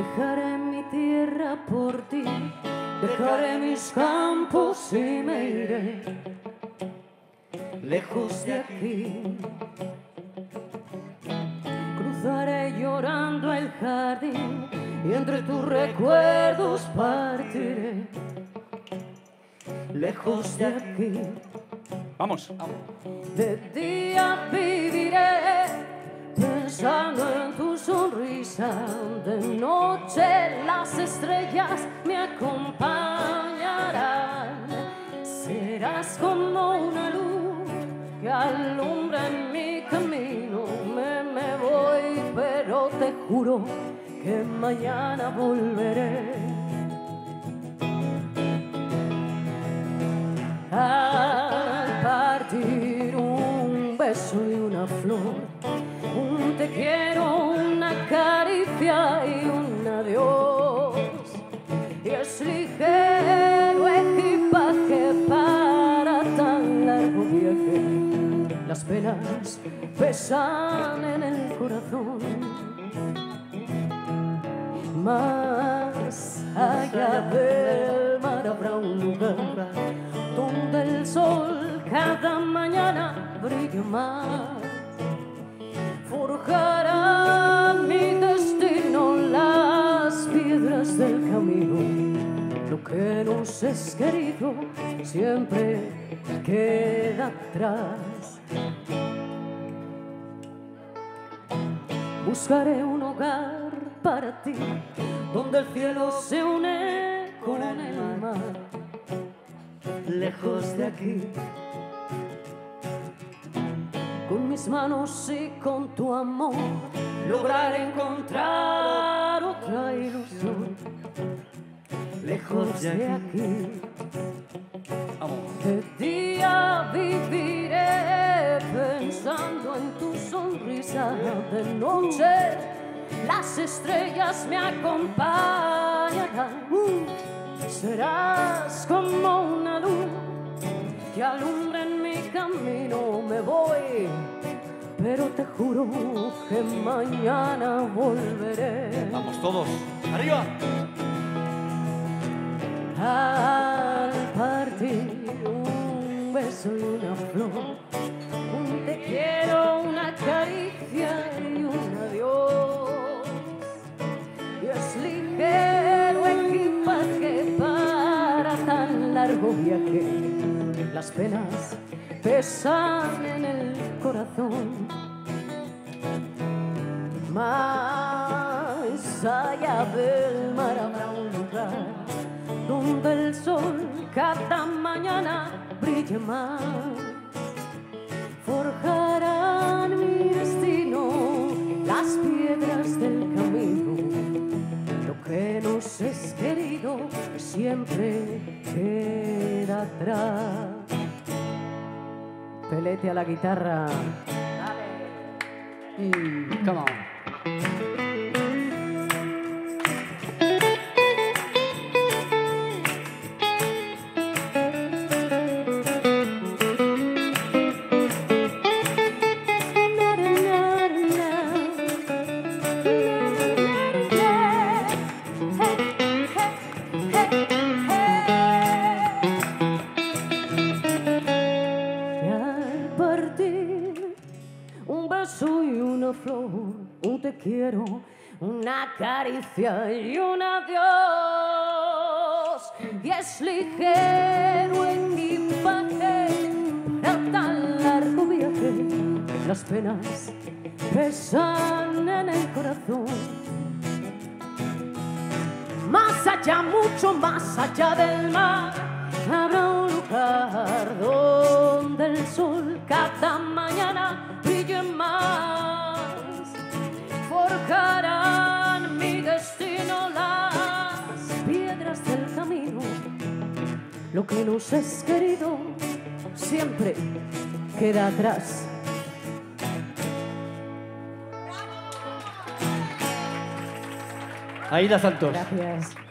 Dejaré mi tierra por ti, dejaré mis campos y me iré lejos de aquí. Cruzaré llorando el jardín y entre tus recuerdos partiré lejos de aquí. Vamos. De día viviré pensando en tu sonrisa, de noche las estrellas me acompañarán. Serás como una luz que alumbra en mi camino. Me voy, pero te juro que mañana volveré. Al partir un beso y una flor, un te quiero, una caricia y un adiós. Y es ligero equipaje para tan largo viaje. Las penas pesan en el corazón. Más allá del mar habrá un lugar donde el sol cada mañana brilla más. Forjarán mi destino las piedras del camino. Lo que nos es querido siempre queda atrás. Buscaré un hogar para ti, donde el cielo se une con el mar. Lejos de aquí, con mis manos y con tu amor, lograr encontrar otra ilusión. Lejos de aquí, de día viviré pensando en tu sonrisa, de noche las estrellas me acompañarán. Serás como una luz que alumbra en mi camino. Me voy, pero te juro que mañana volveré. Vamos todos. ¡Arriba! Al partir un beso y una flor, un te quiero, una caricia y un adiós. Y es ligero equipaje para tan largo viaje. Las penas pesan en el corazón. Más allá del mar habrá un lugar donde el sol cada mañana brille más. Forjarán mi destino las piedras del camino. Lo que nos es querido siempre queda atrás. Pelete a la guitarra. Dale. Come on. Un beso y una flor, un te quiero, una caricia y un adiós. Y es ligero equipaje para tan largo viaje. Las penas pesan en el corazón. Más allá, mucho más allá del mar, habrá un lugar donde el sol cada mañana brille más. Forjarán mi destino las piedras del camino. Lo que nos es querido siempre queda atrás. Aída Santos. Gracias.